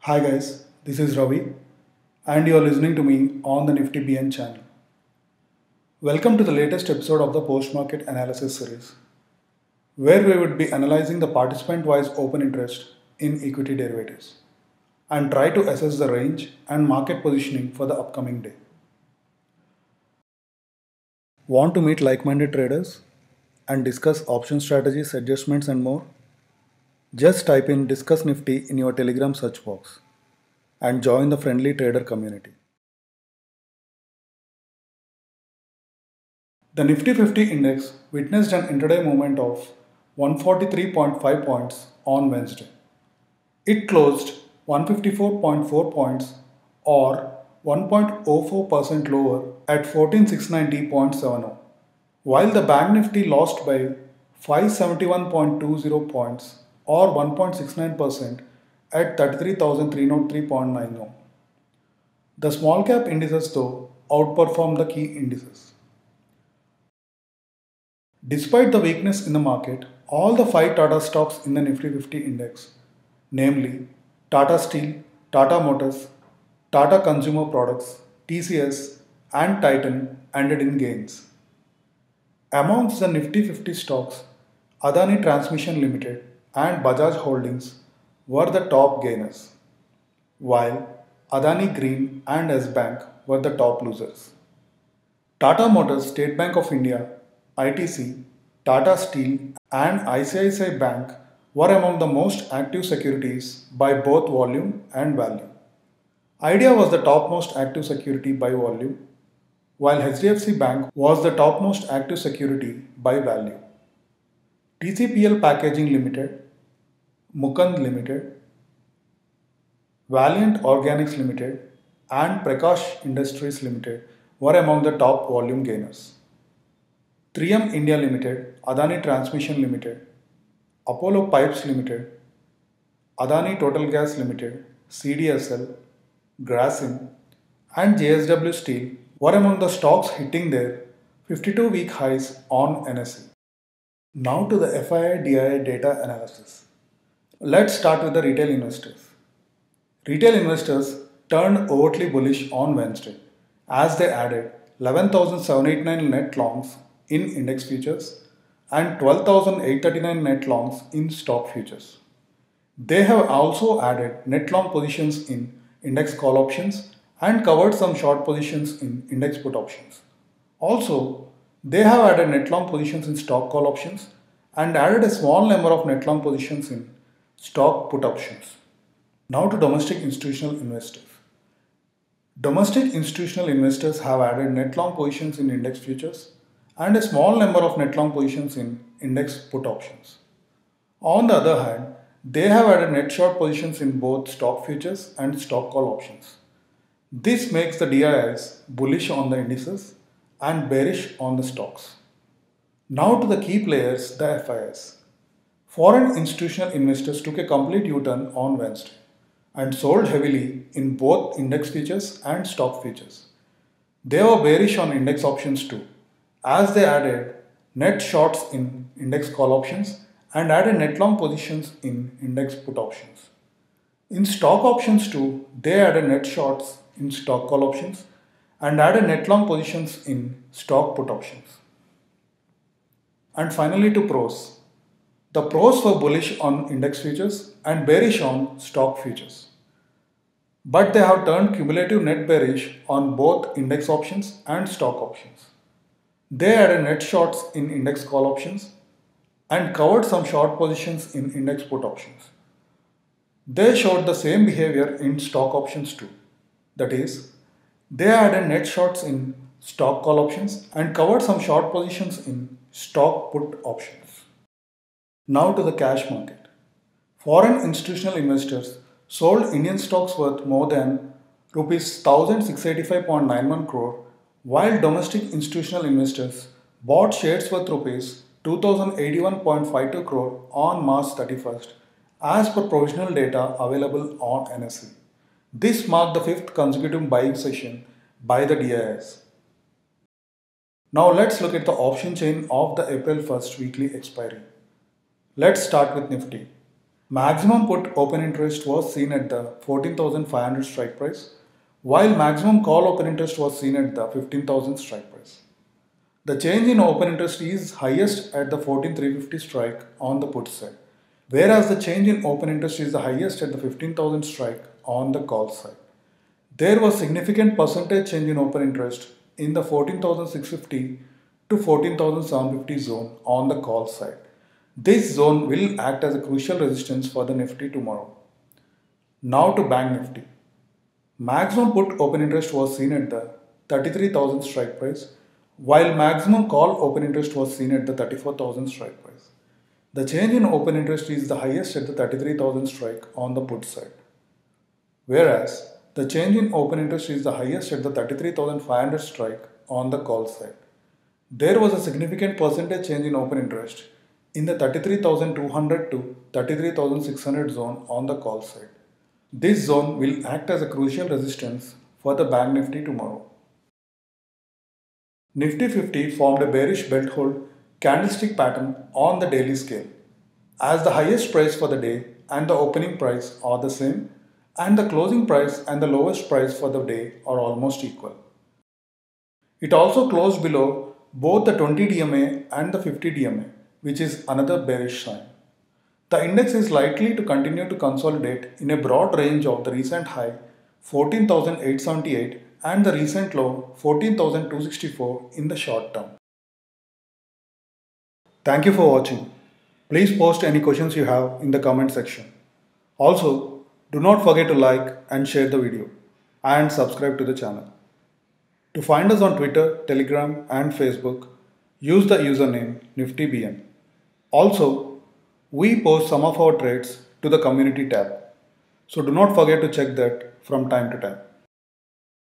Hi guys, this is Ravi and you are listening to me on the Nifty BN channel. Welcome to the latest episode of the post-market analysis series, where we would be analyzing the participant-wise open interest in equity derivatives and try to assess the range and market positioning for the upcoming day. Want to meet like-minded traders and discuss option strategies, adjustments and more? Just type in Discuss Nifty in your Telegram search box and join the friendly trader community. The Nifty 50 index witnessed an intraday movement of 143.5 points on Wednesday. It closed 154.4 points or 1.04% lower at 14,690.70, while the Bank Nifty lost by 571.20 points or 1.69% at 33,303.90. The small cap indices though outperformed the key indices. Despite the weakness in the market, all the 5 Tata stocks in the Nifty 50 index, namely Tata Steel, Tata Motors, Tata Consumer Products, TCS, and Titan, ended in gains. Amongst the Nifty 50 stocks, Adani Transmission Limited and Bajaj Holdings were the top gainers, while Adani Green and S Bank were the top losers. Tata Motors, State Bank of India, ITC, Tata Steel, and ICICI Bank were among the most active securities by both volume and value. Idea was the topmost active security by volume, while HDFC Bank was the topmost active security by value. TCPL Packaging Limited, Mukund Limited, Valiant Organics Limited, and Prakash Industries Limited were among the top volume gainers. 3M India Limited, Adani Transmission Limited, Apollo Pipes Limited, Adani Total Gas Limited, CDSL, Grasim, and JSW Steel were among the stocks hitting their 52-week highs on NSE. Now to the FII-DII data analysis. Let's start with the retail investors. Retail investors turned overtly bullish on Wednesday as they added 11,789 net longs in index futures and 12,839 net longs in stock futures. They have also added net long positions in index call options and covered some short positions in index put options. Also, they have added net long positions in stock call options and added a small number of net long positions in stock put options. Now to domestic institutional investors. Domestic institutional investors have added net long positions in index futures and a small number of net long positions in index put options. On the other hand, they have added net short positions in both stock futures and stock call options. This makes the DIIs bullish on the indices and bearish on the stocks. Now to the key players, the FIIs. Foreign institutional investors took a complete U-turn on Wednesday and sold heavily in both index futures and stock futures. They were bearish on index options too, as they added net shorts in index call options and added net long positions in index put options. In stock options too, they added net shorts in stock call options and added net long positions in stock put options. And finally to pros. The pros were bullish on index futures and bearish on stock futures. But they have turned cumulative net bearish on both index options and stock options. They added net shorts in index call options and covered some short positions in index put options. They showed the same behavior in stock options too. That is, they added net shorts in stock call options and covered some short positions in stock put options. Now to the cash market. Foreign institutional investors sold Indian stocks worth more than rupees 1685.91 crore, while domestic institutional investors bought shares worth rupees 2081.52 crore on March 31st as per provisional data available on NSE. This marked the fifth consecutive buying session by the DIIs. Now let's look at the option chain of the April 1st weekly expiry. Let's start with Nifty. Maximum put open interest was seen at the 14,500 strike price, while maximum call open interest was seen at the 15,000 strike price. The change in open interest is highest at the 14,350 strike on the put side, whereas the change in open interest is the highest at the 15,000 strike on the call side. There was significant percentage change in open interest in the 14,650 to 14,750 zone on the call side. This zone will act as a crucial resistance for the Nifty tomorrow. Now to Bank Nifty. Maximum put open interest was seen at the 33,000 strike price, while maximum call open interest was seen at the 34,000 strike price. The change in open interest is the highest at the 33,000 strike on the put side, whereas the change in open interest is the highest at the 33,500 strike on the call side. There was a significant percentage change in open interest in the 33,200 to 33,600 zone on the call side. This zone will act as a crucial resistance for the Bank Nifty tomorrow. Nifty 50 formed a bearish belt hold candlestick pattern on the daily scale, as the highest price for the day and the opening price are the same, and the closing price and the lowest price for the day are almost equal. It also closed below both the 20 DMA and the 50 DMA, which is another bearish sign. The index is likely to continue to consolidate in a broad range of the recent high 14,878 and the recent low 14,264 in the short term. Thank you for watching. Please post any questions you have in the comment section. Also, do not forget to like and share the video and subscribe to the channel. To find us on Twitter, Telegram and Facebook, use the username NiftyBN. Also, we post some of our trades to the community tab, so do not forget to check that from time to time.